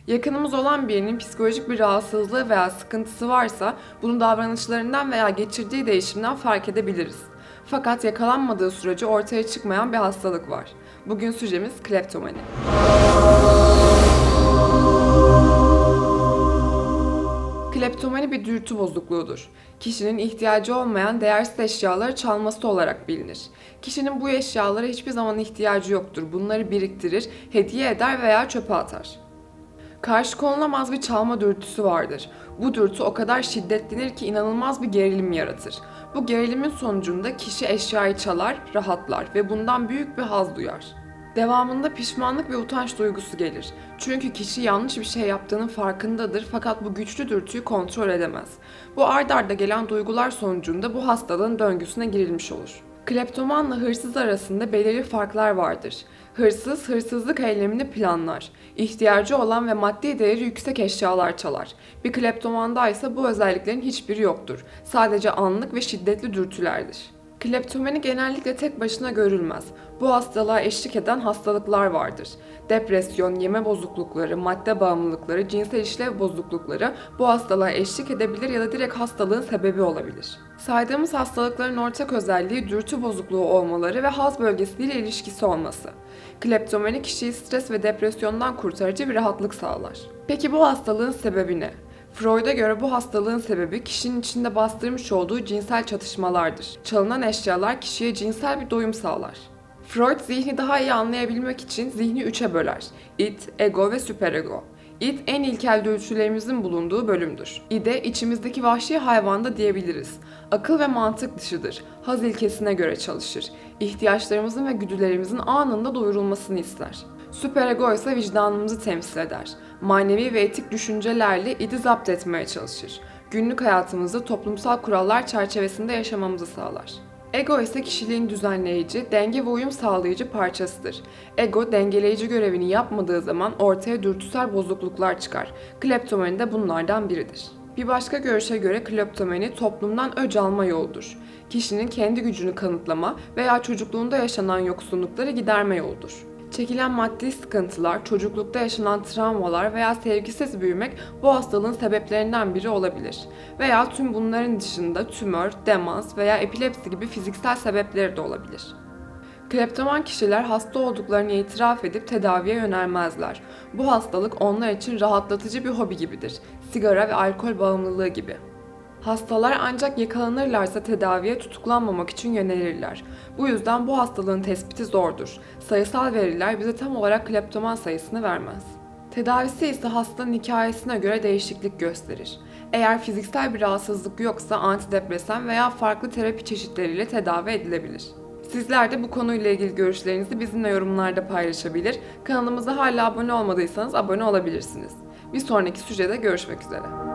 Yakınımız olan birinin psikolojik bir rahatsızlığı veya sıkıntısı varsa bunu davranışlarından veya geçirdiği değişimden fark edebiliriz. Fakat yakalanmadığı sürece ortaya çıkmayan bir hastalık var. Bugün sujemiz kleptomani. Kleptomani bir dürtü bozukluğudur. Kişinin ihtiyacı olmayan değersiz eşyaları çalması olarak bilinir. Kişinin bu eşyalara hiçbir zaman ihtiyacı yoktur. Bunları biriktirir, hediye eder veya çöpe atar. Karşı konulamaz bir çalma dürtüsü vardır. Bu dürtü o kadar şiddetlenir ki inanılmaz bir gerilim yaratır. Bu gerilimin sonucunda kişi eşyayı çalar, rahatlar ve bundan büyük bir haz duyar. Devamında pişmanlık ve utanç duygusu gelir. Çünkü kişi yanlış bir şey yaptığının farkındadır fakat bu güçlü dürtüyü kontrol edemez. Bu ard arda gelen duygular sonucunda bu hastalığın döngüsüne girilmiş olur. Kleptomanla hırsız arasında belirli farklar vardır. Hırsız, hırsızlık eylemini planlar. İhtiyacı olan ve maddi değeri yüksek eşyalar çalar. Bir kleptomanda ise bu özelliklerin hiçbiri yoktur. Sadece anlık ve şiddetli dürtülerdir. Kleptomani genellikle tek başına görülmez. Bu hastalığa eşlik eden hastalıklar vardır. Depresyon, yeme bozuklukları, madde bağımlılıkları, cinsel işlev bozuklukları bu hastalığa eşlik edebilir ya da direkt hastalığın sebebi olabilir. Saydığımız hastalıkların ortak özelliği dürtü bozukluğu olmaları ve haz bölgesiyle ilişkisi olması. Kleptomani kişiyi stres ve depresyondan kurtarıcı bir rahatlık sağlar. Peki bu hastalığın sebebi ne? Freud'a göre bu hastalığın sebebi kişinin içinde bastırmış olduğu cinsel çatışmalardır. Çalınan eşyalar kişiye cinsel bir doyum sağlar. Freud zihni daha iyi anlayabilmek için zihni üçe böler. İd, ego ve süperego. İd en ilkel dürtülerimizin bulunduğu bölümdür. İde içimizdeki vahşi hayvanda diyebiliriz. Akıl ve mantık dışıdır. Haz ilkesine göre çalışır. İhtiyaçlarımızın ve güdülerimizin anında doyurulmasını ister. Süperego ise vicdanımızı temsil eder. Manevi ve etik düşüncelerle idi zapt etmeye çalışır. Günlük hayatımızda toplumsal kurallar çerçevesinde yaşamamızı sağlar. Ego ise kişiliğin düzenleyici, denge ve uyum sağlayıcı parçasıdır. Ego, dengeleyici görevini yapmadığı zaman ortaya dürtüsel bozukluklar çıkar. Kleptomani de bunlardan biridir. Bir başka görüşe göre kleptomani toplumdan öc alma yoludur. Kişinin kendi gücünü kanıtlama veya çocukluğunda yaşanan yoksunlukları giderme yoludur. Çekilen maddi sıkıntılar, çocuklukta yaşanan travmalar veya sevgisiz büyümek bu hastalığın sebeplerinden biri olabilir. Veya tüm bunların dışında tümör, demans veya epilepsi gibi fiziksel sebepleri de olabilir. Kleptoman kişiler hasta olduklarını itiraf edip tedaviye yönelmezler. Bu hastalık onlar için rahatlatıcı bir hobi gibidir. Sigara ve alkol bağımlılığı gibi. Hastalar ancak yakalanırlarsa tedaviye tutuklanmamak için yönelirler. Bu yüzden bu hastalığın tespiti zordur. Sayısal veriler bize tam olarak kleptoman sayısını vermez. Tedavisi ise hastanın hikayesine göre değişiklik gösterir. Eğer fiziksel bir rahatsızlık yoksa antidepresan veya farklı terapi çeşitleriyle tedavi edilebilir. Sizler de bu konuyla ilgili görüşlerinizi bizimle yorumlarda paylaşabilir. Kanalımıza hala abone olmadıysanız abone olabilirsiniz. Bir sonraki sujede görüşmek üzere.